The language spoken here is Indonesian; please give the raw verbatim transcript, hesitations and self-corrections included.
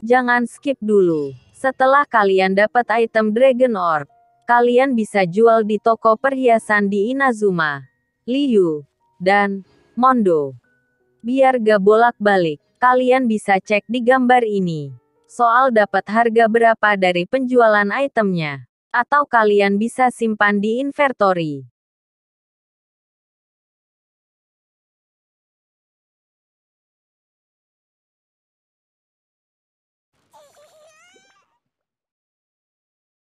Jangan skip dulu. Setelah kalian dapat item Dragon Orb, kalian bisa jual di toko perhiasan di Inazuma, Liu, dan Mondo. Biar gak bolak-balik, kalian bisa cek di gambar ini soal dapat harga berapa dari penjualan itemnya. Atau kalian bisa simpan di inventory.